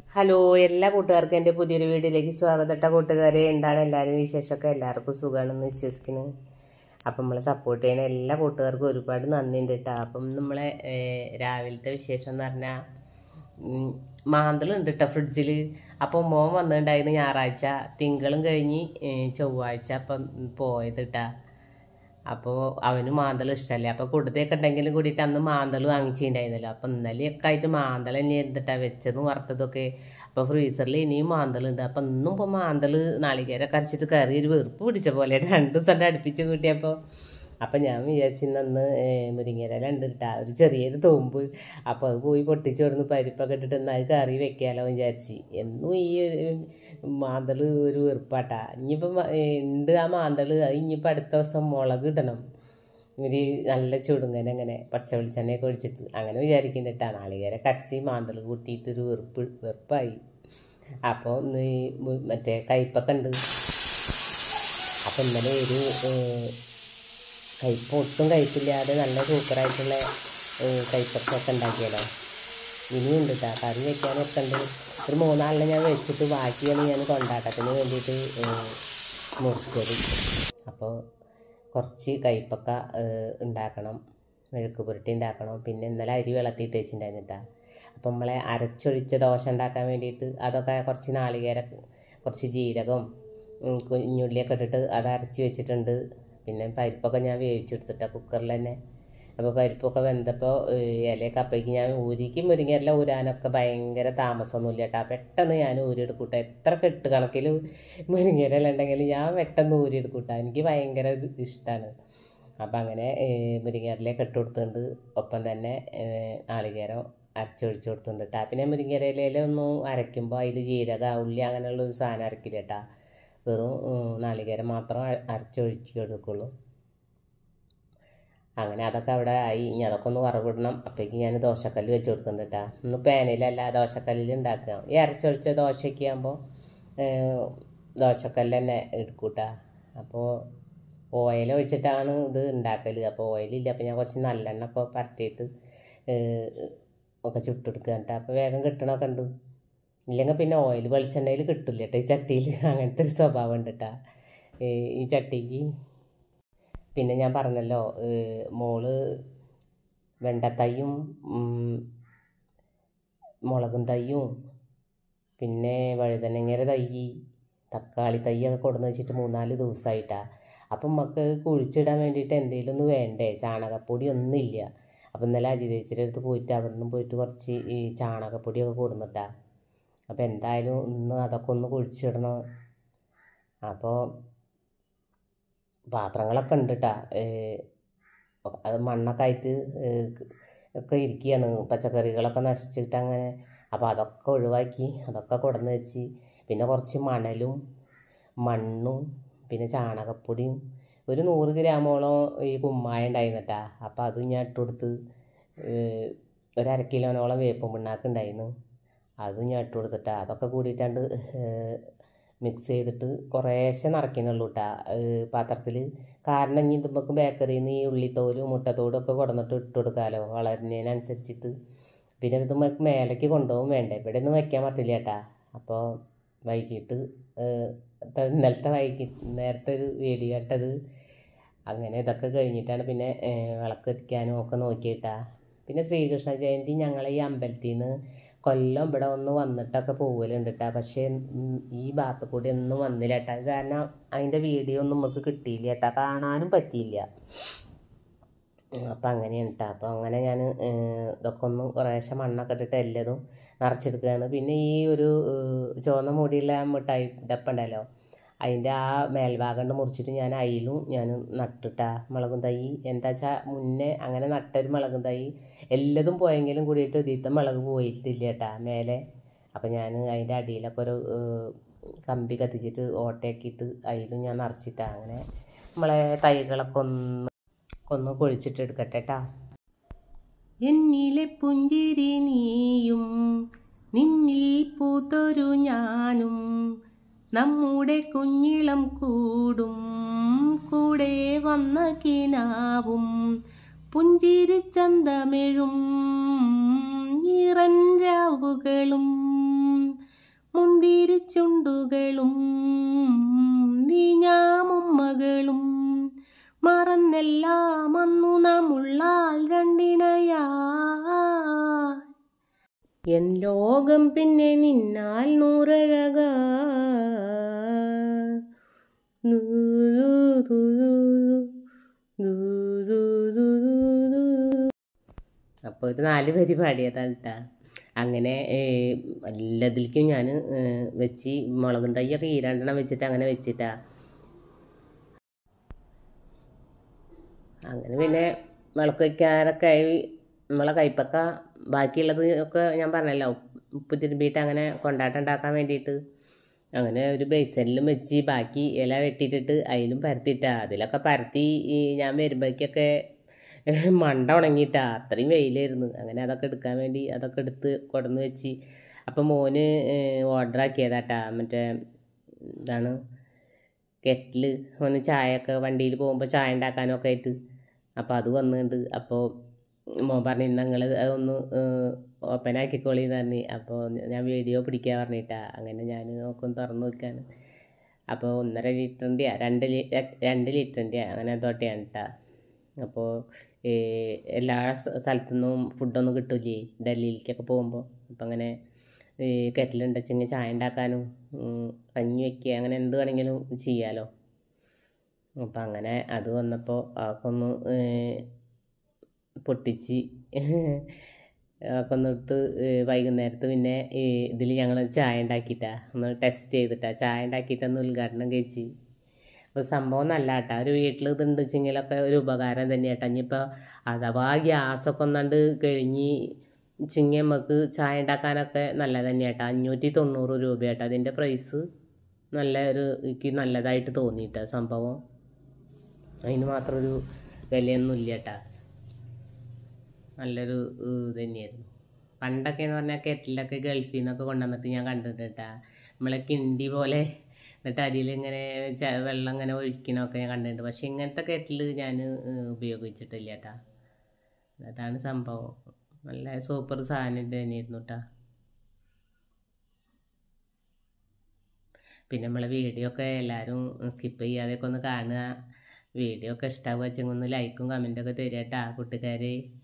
Hello, എല്ലാ കൂട്ടുകാർക്കും എൻ്റെ പുതിയൊരു വീഡിയോയിലേക്ക് സ്വാഗതം. കൂട്ടുകാരെ, എന്താണ് എല്ലാവരും വിശേഷമൊക്കെ? എല്ലാവർക്കും സുഖമാണെന്ന് വിശ്വസിക്കുന്നു. അപ്പം നമ്മളെ സപ്പോർട്ട് ചെയ്യുന്ന എല്ലാ കൂട്ടുകാർക്കും ഒരുപാട് നന്ദിയുണ്ട് കേട്ടോ. അപ്പം നമ്മളെ രാവിലത്തെ വിശേഷം എന്ന് പറഞ്ഞാൽ മാന്തളുണ്ട് കേട്ടോ ഫ്രിഡ്ജിൽ. അപ്പോൾ മോൻ വന്നിട്ടുണ്ടായിരുന്നു ഞായറാഴ്ച, തിങ്കളും കഴിഞ്ഞ് ചൊവ്വാഴ്ച അപ്പം പോയത് കേട്ടോ. അപ്പോൾ അവന് മാന്തൾ ഇഷ്ടമല്ലേ, അപ്പോൾ കൊടുത്തേക്ക് ഉണ്ടെങ്കിലും കൂടിയിട്ട് അന്ന് മാന്തൾ വാങ്ങിച്ചിട്ടുണ്ടായിരുന്നല്ലോ. അപ്പം ഇന്നലെയൊക്കെ ആയിട്ട് മാന്തൾ തന്നെ ഇരുന്നിട്ടാണ് വെച്ചതും വറുത്തതൊക്കെ. അപ്പോൾ ഫ്രീസറിൽ ഇനിയും മാന്തളുണ്ട്. അപ്പം ഇന്നും ഇപ്പോൾ മാന്തൾ നാളികേരൊക്കെ അരച്ചിട്ട് കറി ഒരു വെറുപ്പ് പിടിച്ച പോലെ 2 ദിവസം അടുപ്പിച്ച് കൂട്ടിയപ്പോൾ അപ്പം ഞാൻ വിചാരിച്ചിരുന്നു മുരിങ്ങയില ഉണ്ട് കേട്ടോ, ഒരു ചെറിയൊരു തോമ്പ്. അപ്പോൾ അത് പോയി പൊട്ടിച്ച് കൊടുന്ന് പരിപ്പൊക്കെ ഇട്ടിട്ട് എന്നാൽ കറി വെക്കാമല്ലോ വിചാരിച്ച്. എന്നും ഈ മാന്തൾ ഒരു വെറുപ്പാട്ടാ. ഇനിയിപ്പം ഉണ്ട് ആ മാന്തൾ, ഇനിയിപ്പോൾ അടുത്ത ദിവസം മുളക് ഇടണം, ഒരു നല്ല ചുടുങ്ങനെ അങ്ങനെ പച്ച വെളിച്ചെണ്ണയൊക്കെ ഒഴിച്ചിട്ട് അങ്ങനെ വിചാരിക്കുന്നുണ്ട് കേട്ടോ. നാളികേരം കരച്ച് മാന്തൾ കൂട്ടിയിട്ടൊരു വെറുപ്പായി. അപ്പോൾ മറ്റേ കയ്പ്പൊക്കെ ഉണ്ട്. അപ്പം ഇന്നലെ ഒരു കയ്പ്പ് ഒട്ടും കയ്പ്പില്ലാതെ നല്ല സൂപ്പറായിട്ടുള്ള കയ്പ്പൊക്കെ ഉണ്ടാക്കിയാലോ. ഇനിയുണ്ട് കേട്ടോ, കറി വയ്ക്കാനൊക്കെ ഉണ്ട്. ഒരു 3 ഞാൻ വെച്ചിട്ട് ബാക്കിയാണ് ഞാൻ കൊണ്ടാട്ടത്തിന് വേണ്ടിയിട്ട് മുറിച്ചത്. അപ്പോൾ കുറച്ച് കയ്പ്പൊക്കെ ഉണ്ടാക്കണം, മെഴുക്ക് പുരട്ടി ഉണ്ടാക്കണം. പിന്നെ ഇന്നലെ അരി വെള്ളത്തിയിട്ട് വെച്ചിട്ടുണ്ടായിരുന്നു കേട്ടോ. അപ്പം നമ്മളെ അരച്ചൊഴിച്ച ദോശ ഉണ്ടാക്കാൻ വേണ്ടിയിട്ട് അതൊക്കെ കുറച്ച് നാളികേരം, കുറച്ച് ജീരകം, കുഞ്ഞുള്ളിയൊക്കെ ഇട്ടിട്ട് അത് അരച്ച് വെച്ചിട്ടുണ്ട്. പിന്നെ പരിപ്പൊക്കെ ഞാൻ വേവിച്ചെടുത്തിട്ടാണ് കുക്കറിൽ തന്നെ. അപ്പോൾ പരിപ്പൊക്കെ വെന്തപ്പോൾ ഇലയൊക്കെ അപ്പോഴേക്ക് ഞാൻ മുരിങ്ങയില ഊരാനൊക്കെ ഭയങ്കര താമസമൊന്നുമില്ല കേട്ടോ. പെട്ടെന്ന് ഞാൻ ഊരിയെടുക്കൂട്ടോ. എത്ര കെട്ട് കണക്കിൽ മുരിങ്ങയില ഉണ്ടെങ്കിൽ ഞാൻ പെട്ടെന്ന് ഊരിയെടുക്കൂട്ടോ. എനിക്ക് ഭയങ്കര ഇഷ്ടമാണ്. അപ്പം അങ്ങനെ മുരിങ്ങയിലയൊക്കെ ഇട്ട് കൊടുത്തിട്ടുണ്ട്. ഒപ്പം തന്നെ നാളികേരം അരച്ചൊഴിച്ച് കൊടുത്തിട്ടുണ്ട് കേട്ടോ. പിന്നെ മുരിങ്ങയിലൊന്നും അരയ്ക്കുമ്പോൾ അതിൽ ജീരക, ഉള്ളി അങ്ങനെയുള്ളൊരു സാധനം അരക്കില്ല കേട്ടോ. വെറും നാളികേരം മാത്രം അരച്ചൊഴിച്ച് കൊടുക്കുള്ളൂ. അങ്ങനെ അതൊക്കെ അവിടെ ആയി. ഇനി അതൊക്കെ ഒന്ന് വറവിടണം. അപ്പോഴേക്ക് ഞാൻ ദോശക്കല്ല് വെച്ച് കൊടുത്തിട്ടുണ്ട് കേട്ടോ. ഒന്ന് പാനിലല്ല, ദോശക്കല്ലിൽ ഉണ്ടാക്കുക. ഈ അരച്ചൊഴിച്ച ദോശയൊക്കെ ആകുമ്പോൾ ദോശക്കല്ല് തന്നെ എടുക്കൂട്ടാ. അപ്പോൾ ഓയിൽ ഒഴിച്ചിട്ടാണ് ഇത് ഉണ്ടാക്കൽ. അപ്പോൾ ഓയിലില്ല, അപ്പോൾ ഞാൻ കുറച്ച് നല്ലെണ്ണ ഒക്കെ പരട്ടിയിട്ട് ഒക്കെ ചുട്ടെടുക്കുക കേട്ടോ. അപ്പോൾ വേഗം കിട്ടണമൊക്കെ ഉണ്ട്. ഇല്ലെങ്കിൽ പിന്നെ ഓയിൽ വെളിച്ചെണ്ണയിൽ കിട്ടില്ല കേട്ടോ ഈ ചട്ടിയിൽ. അങ്ങനത്തെ ഒരു സ്വഭാവം ഉണ്ട് കേട്ടോ ഈ ചട്ടിക്ക്. പിന്നെ ഞാൻ പറഞ്ഞല്ലോ, മോള് വെണ്ടത്തയ്യും മുളകും തയ്യും പിന്നെ വഴുതനങ്ങയുടെ തൈ, തക്കാളി തയ്യൊക്കെ കൊടുന്ന് വെച്ചിട്ട് 3-4 ദിവസമായിട്ടാണ്. അപ്പം നമുക്ക് കുഴിച്ചിടാൻ വേണ്ടിയിട്ട് എന്തെങ്കിലും ഒന്ന് വേണ്ടേ? ചാണകപ്പൊടി ഒന്നുമില്ല. അപ്പം ഇന്നലെ അജിതേച്ചിയുടെ അടുത്ത് പോയിട്ട് അവിടെ നിന്നും പോയിട്ട് കുറച്ച് ഈ ചാണകപ്പൊടിയൊക്കെ കൊടുന്നിട്ടാണ്. അപ്പോൾ എന്തായാലും ഇന്ന് അതൊക്കെ ഒന്ന് കുഴിച്ചിടണം. അപ്പോൾ പാത്രങ്ങളൊക്കെ ഉണ്ട് കേട്ടോ. അത് മണ്ണൊക്കെ ആയിട്ട് ഒക്കെ ഇരിക്കുകയാണ്, പച്ചക്കറികളൊക്കെ നശിച്ചിട്ട് അങ്ങനെ. അപ്പോൾ അതൊക്കെ ഒഴിവാക്കി അതൊക്കെ കൊടുന്ന് വെച്ച്, പിന്നെ കുറച്ച് മണ്ണും പിന്നെ ചാണകപ്പൊടിയും ഒരു 100 ഗ്രാമോളം ഈ കുമ്മായ ഉണ്ടായിരുന്നു കേട്ടോ. അപ്പോൾ അതും ഞാൻ ഇട്ട് കൊടുത്ത്, ഒരു 1/2 കിലോനോളം വേപ്പും പിണ്ണാക്ക് ഉണ്ടായിരുന്നു, അതും ഞാൻ ഇട്ട് കൊടുത്തിട്ടാ. അതൊക്കെ കൂടിയിട്ടാണ്ട് മിക്സ് ചെയ്തിട്ട് കുറേശ്ശെ നിറയ്ക്കുന്നുള്ളൂ കേട്ടോ പാത്രത്തിൽ. കാരണം ഇനി നമുക്ക് ബേക്കറിയിൽ നിന്ന് ഈ ഉള്ളിത്തോലും മുട്ടത്തോടും ഒക്കെ കൊടുന്നിട്ട് ഇട്ട് കൊടുക്കാമല്ലോ വളരുന്നതിനനുസരിച്ചിട്ട്. പിന്നെ ഇത് മേലേക്ക് കൊണ്ടുപോകും വേണ്ടേ, ഇവിടെ ഒന്നും വയ്ക്കാൻ പറ്റില്ല കേട്ടോ. അപ്പോൾ വൈകിട്ട് ഇന്നലത്തെ നേരത്തെ ഒരു വീഡിയോ ഇട്ടത്. അങ്ങനെ ഇതൊക്കെ കഴിഞ്ഞിട്ടാണ് പിന്നെ വിളക്ക് എത്തിക്കാനും ഒക്കെ നോക്കിയിട്ടാ. പിന്നെ ശ്രീകൃഷ്ണ ജയന്തി ഞങ്ങളെ ഈ അമ്പലത്തിൽ നിന്ന് കൊല്ലം ഇവിടെ ഒന്ന് വന്നിട്ടൊക്കെ പോകലുണ്ട് കേട്ടോ. പക്ഷേ ഈ ഭാഗത്ത് കൂടി ഒന്നും വന്നില്ല കേട്ടോ. കാരണം അതിൻ്റെ വീഡിയോ ഒന്നും നമുക്ക് കിട്ടിയില്ല കേട്ടോ, കാണാനും പറ്റിയില്ല. അപ്പം അങ്ങനെയാണ് കേട്ടോ. അപ്പോൾ അങ്ങനെ ഞാൻ ഇതൊക്കെ ഒന്ന് കുറേശ്ശെ മണ്ണൊക്കെ ഇട്ടിട്ട് എല്ലതും നിറച്ചെടുക്കുകയാണ്. പിന്നെ ഈ ഒരു ചുവന്ന മൂടിയുള്ള മിഠായി ഡപ്പുണ്ടല്ലോ, അതിൻ്റെ ആ മേൽഭാഗം മുറിച്ചിട്ട് ഞാൻ അതിലും ഞാൻ നട്ടിട്ടാ മുളകും തൈ. എന്താ വെച്ചാൽ മുന്നേ അങ്ങനെ നട്ടൊരു മുളകും തൈ എല്ലതും പോയെങ്കിലും കൂടിയിട്ട് ഇതിലത്തെ മുളക് പോയിട്ടില്ല കേട്ടാ മേലെ. അപ്പം ഞാൻ അതിൻ്റെ അടിയിലൊക്കെ ഒരു കമ്പി കത്തിച്ചിട്ട് ഓട്ടയാക്കിയിട്ട് അതിലും ഞാൻ നിറച്ചിട്ടാ. അങ്ങനെ നമ്മളെ തൈകളൊക്കെ ഒന്ന് കൊഴിച്ചിട്ട് എടുക്കട്ടെ കേട്ടാ. എന്നിലെ പുഞ്ചിരി നീയും നിന്നിൽ പൂത്തൊരു ഞാനും, നമ്മുടെ കുഞ്ഞിളം കൂടും കൂടെ വന്ന കിനാവും, പുഞ്ചിരി ചന്തമെഴും ഈറൻ രാവുകളും മുന്തിരിച്ചുണ്ടുകളും വീഞ്ഞാമുമ്മകളും മറന്നെല്ലാം അന്നു നമ്മുള്ളാൽ രണ്ടിണയാ എൻ ലോകം പിന്നെ നിന്നാൽ നൂറഴക അപ്പോൾ ഒരു 4 വരി പാടിയതാണ് കേട്ടോ. അങ്ങനെ എല്ലാത്തിലേക്കും ഞാൻ വെച്ച് മുളകും തൈയൊക്കെ ഈരണ്ടെണ്ണം വെച്ചിട്ട് അങ്ങനെ വെച്ചിട്ടാ. അങ്ങനെ പിന്നെ വിളക്ക് വയ്ക്കാറൊക്കെ ആയി. നമ്മളെ കൈപ്പക്ക ബാക്കിയുള്ളത് ഒക്കെ ഞാൻ പറഞ്ഞല്ലോ ഉപ്പ് തിരുമ്പിയിട്ട് അങ്ങനെ കൊണ്ടാട്ടം ഉണ്ടാക്കാൻ വേണ്ടിയിട്ട് അങ്ങനെ ഒരു ബേസനിലും വെച്ച് ബാക്കി ഇല വെട്ടിയിട്ടിട്ട് അതിലും പരത്തിയിട്ടാ. അതിലൊക്കെ പരത്തി ഞാൻ വരുമ്പോഴേക്കൊക്കെ മണ്ട ഉണങ്ങിയിട്ടാ. അത്രയും വെയിലായിരുന്നു. അങ്ങനെ അതൊക്കെ എടുക്കാൻ വേണ്ടി അതൊക്കെ എടുത്ത് കൊണ്ടുവന്ന് വെച്ച്. അപ്പം മോന് ഓർഡർ ആക്കിയതാട്ടാ, മറ്റേ ഇതാണ് കെറ്റില്. ഒന്ന് ചായയൊക്കെ വണ്ടിയിൽ പോകുമ്പോൾ ചായ ഉണ്ടാക്കാനൊക്കെ ആയിട്ട്. അപ്പോൾ അത് വന്നിട്ടുണ്ട്. അപ്പോൾ മോൻ പറഞ്ഞു നിങ്ങൾ ഒന്ന് ഓപ്പൺ ആക്കിക്കോളിന്ന് പറഞ്ഞ്. അപ്പോൾ ഞാൻ വീഡിയോ പിടിക്കാൻ പറഞ്ഞിട്ടാ. അങ്ങനെ ഞാൻ നോക്കും തുറന്ന് നോക്കാണ്. അപ്പോൾ 1.5 ലിറ്ററിൻ്റെയാ 2 ലിറ്ററിൻ്റെയാ അങ്ങനെ തൊട്ടയാണ് കേട്ടാ. അപ്പോൾ എല്ലാ സ്ഥലത്തു നിന്നും ഫുഡൊന്നും കിട്ടില്ലേ ഡൽഹിയിലേക്കൊക്കെ പോകുമ്പോൾ. അപ്പം അങ്ങനെ കെറ്റിലുണ്ടെച്ചെങ്കിൽ ചായ ഉണ്ടാക്കാനും കഞ്ഞി വയ്ക്കുക അങ്ങനെ എന്ത് വേണമെങ്കിലും ചെയ്യാമല്ലോ. അപ്പം അങ്ങനെ അത് വന്നപ്പോൾ അതൊക്കെ ഒന്ന് പൊട്ടിച്ച് അതൊക്കെ ഒന്ന് എടുത്ത് വൈകുന്നേരത്ത് പിന്നെ ഇതിൽ ഞങ്ങൾ ചായ ഉണ്ടാക്കിയിട്ടാ ഒന്ന് ടെസ്റ്റ് ചെയ്തിട്ടാ ചായ ഉണ്ടാക്കിയിട്ടൊന്ന് ഉദ്ഘാടനം കഴിച്ച്. അപ്പോൾ സംഭവം നല്ല കേട്ടോ. ഒരു വീട്ടിൽ ഇതുണ്ട് വെച്ചെങ്കിലൊക്കെ ഒരു ഉപകാരം തന്നെയാട്ടോ. ഇനിയിപ്പോൾ അഥവാ ഗ്യാസൊക്കെ ഒന്നാണ്ട് കഴിഞ്ഞ് ചിങ്ങി നമുക്ക് ചായ ഉണ്ടാക്കാനൊക്കെ നല്ല തന്നെയാട്ടോ. 590 രൂപയാട്ടോ അതിൻ്റെ പ്രൈസ്. എനിക്ക് നല്ലതായിട്ട് തോന്നിയിട്ടാ സംഭവം. അതിന് മാത്രം ഒരു വിലയൊന്നും ഇല്ല കേട്ടോ. നല്ലൊരു തന്നെയായിരുന്നു. പണ്ടൊക്കെ എന്ന് പറഞ്ഞാൽ കെറ്റിലൊക്കെ ഗൾഫിൽ നിന്നൊക്കെ കൊണ്ടുവന്നിട്ട് ഞാൻ കണ്ടിട്ട് കേട്ടാ. നമ്മളെ കിണ്ടി പോലെ എന്നിട്ട് അതിലിങ്ങനെ വെള്ളം ഇങ്ങനെ ഒഴിക്കണമൊക്കെ ഞാൻ കണ്ടിട്ടുണ്ട്. പക്ഷെ ഇങ്ങനത്തെ കെറ്റിൽ ഞാൻ ഉപയോഗിച്ചിട്ടില്ല കേട്ടാ. അതാണ് സംഭവം. നല്ല സൂപ്പർ സാധനം തന്നെയായിരുന്നു കേട്ടാ. പിന്നെ നമ്മളെ വീഡിയോ ഒക്കെ എല്ലാവരും സ്കിപ്പ് ചെയ്യാതെയൊക്കെ ഒന്ന് കാണുക. വീഡിയോ ഒക്കെ ഇഷ്ടമാവുക വെച്ചെങ്കിൽ ഒന്ന് ലൈക്കും കമൻറ്റൊക്കെ തരിക കേട്ടാ കൂട്ടുകാർ.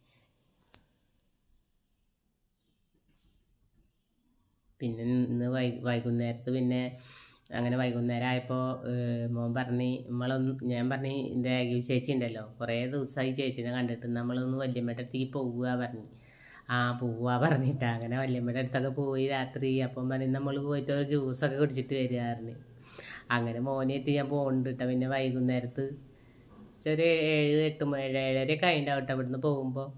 പിന്നെ ഇന്ന് വൈകുന്നേരത്ത് പിന്നെ അങ്ങനെ വൈകുന്നേരം ആയപ്പോൾ മോൻ പറഞ്ഞ് ഞാൻ പറഞ്ഞ് എൻ്റെ അഖിൽ ചേച്ചി ഉണ്ടല്ലോ, കുറേ ദിവസമായി ചേച്ചീനെ കണ്ടിട്ട്, നമ്മളൊന്ന് വല്യമ്മയുടെ അടുത്തേക്ക് പോവുക പറഞ്ഞ്. പോവുക പറഞ്ഞിട്ടാ. അങ്ങനെ വല്യമ്മയുടെ അടുത്തൊക്കെ പോയി രാത്രി. അപ്പം പറഞ്ഞ് നമ്മൾ പോയിട്ട് ഒരു ജ്യൂസൊക്കെ കുടിച്ചിട്ട് വരികയായിരുന്നു. അങ്ങനെ മോനായിട്ട് ഞാൻ പോകുന്നുണ്ട് കേട്ടോ. പിന്നെ വൈകുന്നേരത്ത് ചെറിയ 7-8 7:30 കഴിഞ്ഞിട്ടാവും കേട്ടോ ഇവിടുന്ന് പോകുമ്പോൾ.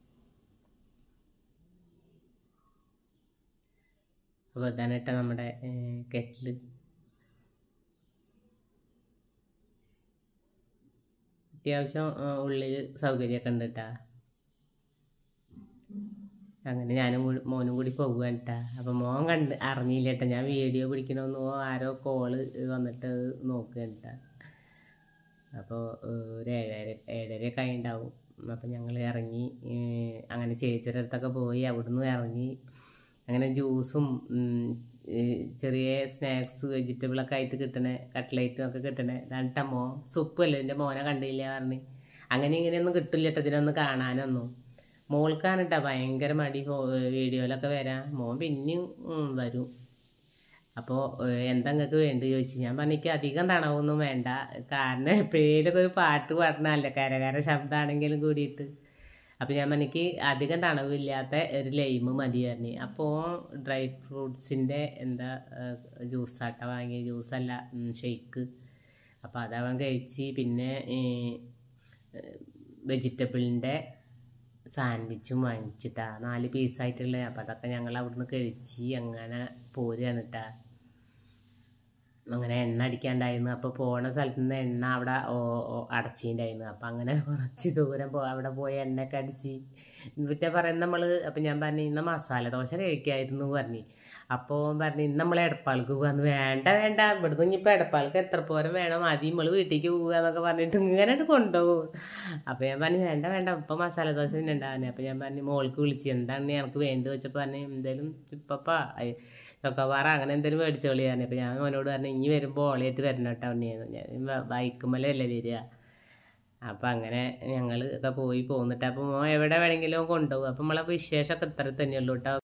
അപ്പോൾ ഇതാണ് കേട്ടോ നമ്മുടെ കെറ്റില്. അത്യാവശ്യം ഉള്ളിൽ സൗകര്യമൊക്കെ ഉണ്ട് കേട്ടാ. അങ്ങനെ ഞാനും മോനും കൂടി പോകുക കേട്ടാ. അപ്പം മോൻ അറിഞ്ഞില്ല കേട്ടോ ഞാൻ വീഡിയോ പിടിക്കണമെന്ന്. ആരോ കോള് വന്നിട്ട് നോക്കുക കേട്ടാ. അപ്പോൾ ഒരു 7:30 കഴിഞ്ഞിട്ടാവും. അപ്പം ഞങ്ങൾ ഇറങ്ങി. അങ്ങനെ ചേച്ചിയുടെ അടുത്തൊക്കെ പോയി അവിടുന്ന് ഇറങ്ങി. അങ്ങനെ ജ്യൂസും ചെറിയ സ്നാക്സ് വെജിറ്റബിളൊക്കെ ആയിട്ട് കിട്ടണേ കട്ട്ലേറ്റും ഒക്കെ കിട്ടണേ. എന്നിട്ടാ സുപ്പല്ലേ എൻ്റെ മോനെ കണ്ടില്ല പറഞ്ഞ്. അങ്ങനെ ഇങ്ങനെയൊന്നും കിട്ടില്ല കേട്ടോ ഇതിനൊന്നും കാണാനൊന്നും. മോൾക്കാണ് കേട്ടോ ഭയങ്കര മടി വീഡിയോയിലൊക്കെ വരാൻ. മോൻ പിന്നെയും വരും. അപ്പോൾ എന്താ നിങ്ങൾക്ക് വേണ്ടി ചോദിച്ചു. ഞാൻ പറഞ്ഞിക്ക് അധികം തണവൊന്നും വേണ്ട, കാരണം എപ്പോഴേലൊക്കെ ഒരു പാട്ട് പാടണമല്ലേ കരകര ശബ്ദമാണെങ്കിലും കൂടിയിട്ട്. അപ്പോൾ ഞാൻ എനിക്ക് അധികം തണവില്ലാത്ത ഒരു ലൈമ് മതി പറഞ്ഞു. അപ്പോൾ ഡ്രൈ ഫ്രൂട്ട്സിൻ്റെ ജ്യൂസാട്ട വാങ്ങിയ, ജ്യൂസല്ല ഷെയ്ക്ക്. അപ്പോൾ അതവൻ കഴിച്ച്. പിന്നെ വെജിറ്റബിളിൻ്റെ സാൻഡ്വിച്ചും വാങ്ങിച്ചിട്ടാ 4 പീസായിട്ടുള്ളത്. അപ്പോൾ അതൊക്കെ ഞങ്ങൾ അവിടുന്ന് കഴിച്ച് അങ്ങനെ പോരുകയാണ് കേട്ടാ. അങ്ങനെ എണ്ണ അടിക്കാണ്ടായിരുന്നു. അപ്പോൾ പോണ സ്ഥലത്ത് നിന്ന് എണ്ണ അവിടെ അടച്ചിട്ടുണ്ടായിരുന്നു. അപ്പം അങ്ങനെ കുറച്ച് ദൂരം അവിടെ പോയി എണ്ണയൊക്കെ അടിച്ച് എന്നിട്ട് പറയുന്നത് നമ്മൾ. അപ്പം ഞാൻ പറഞ്ഞു ഇന്ന് മസാല ദോശ കഴിക്കായിരുന്നു പറഞ്ഞു. അപ്പോൾ പറഞ്ഞു ഇന്ന് നമ്മൾ എടപ്പാൾക്ക് പോകാന്ന്. വേണ്ട ഇവിടുന്ന് ഇനിയിപ്പോൾ എടപ്പാൾക്ക് എത്ര പോരം വേണം, ആദ്യം നമ്മൾ വീട്ടിലേക്ക് പോകുക എന്നൊക്കെ പറഞ്ഞിട്ട് ഇങ്ങനെ കൊണ്ടുപോകും. അപ്പോൾ ഞാൻ പറഞ്ഞു വേണ്ട ഇപ്പം മസാല ദോശ തന്നെ ഉണ്ടാകുന്നത്. അപ്പോൾ ഞാൻ പറഞ്ഞു മോൾക്ക് വിളിച്ച് എന്താണ് ഞങ്ങൾക്ക് വേണ്ടത് വെച്ചപ്പോൾ പറഞ്ഞു എന്തേലും ഇപ്പപ്പാ ചൊക്കവാറ അങ്ങനെ എന്തെങ്കിലും മേടിച്ചോളി പറഞ്ഞു. അപ്പോൾ ഞാൻ അവനോട് പറഞ്ഞു ഇനി വരുമ്പോൾ ഓളയായിട്ട് വരണം കേട്ടോ അവനെയായിരുന്നു. ഞാൻ ബൈക്കുമ്മലല്ലേ വരിക. അപ്പം അങ്ങനെ ഞങ്ങൾ ഒക്കെ പോന്നിട്ട് അപ്പം എവിടെ വേണമെങ്കിലും കൊണ്ടുപോകും. അപ്പം നമ്മളെ വിശേഷമൊക്കെ ഇത്ര തന്നെയുള്ളൂ കേട്ടോ.